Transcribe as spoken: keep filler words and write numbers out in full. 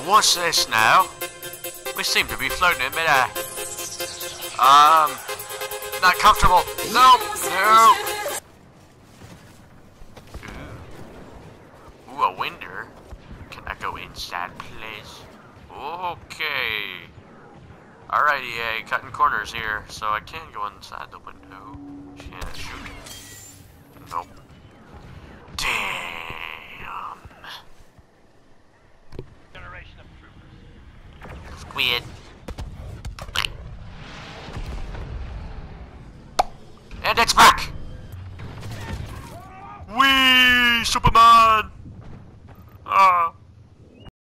what's this now? We seem to be floating in midair. Um, not comfortable. No, no. Ooh, Ooh a window. Can I go inside, please? Okay. Alright, E A, cutting corners here, so I can go inside the window. Yeah, shoot. Nope. Damn. Generation of troopers. Squid. And it's back!